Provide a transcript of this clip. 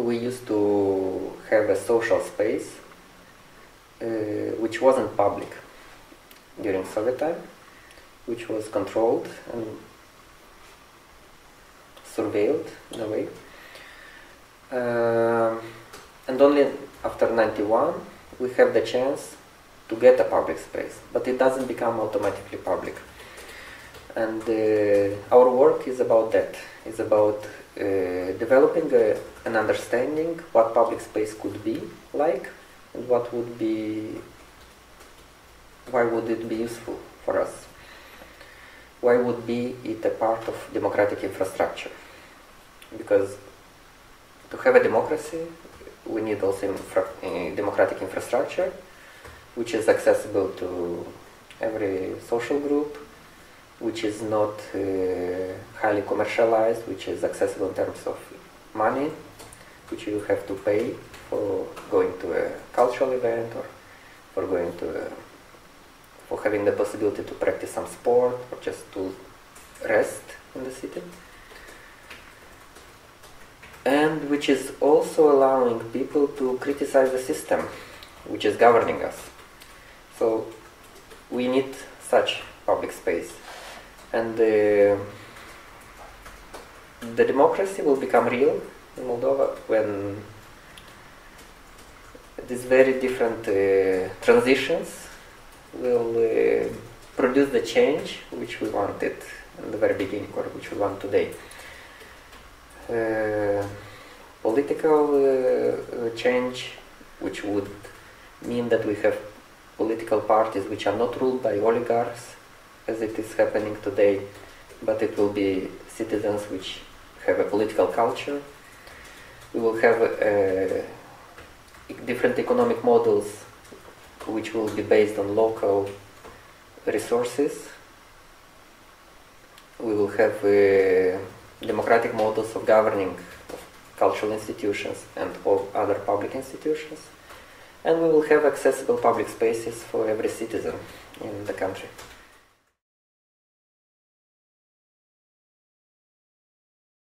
we used to have a social space which wasn't public during Soviet time, which was controlled and surveilled in a way. And only after 91 we have the chance to get a public space, but it doesn't become automatically public. And our work is about that. It's about developing an understanding what public space could be like, and what would be, why would it be useful for us? Why would be it a part of democratic infrastructure? Because to have a democracy, we need also democratic infrastructure, which is accessible to every social group, which is not highly commercialized, which is accessible in terms of money, which you have to pay for going to a cultural event, or for going to for having the possibility to practice some sport, or just to rest in the city. And which is also allowing people to criticize the system which is governing us. So we need such public space. And the democracy will become real in Moldova when these very different transitions will produce the change which we wanted in the very beginning, or which we want today. Political change, which would mean that we have political parties which are not ruled by oligarchs, as it is happening today, but it will be citizens which have a political culture. We will have different economic models which will be based on local resources. We will have democratic models of governing of cultural institutions and all other public institutions. And we will have accessible public spaces for every citizen in the country.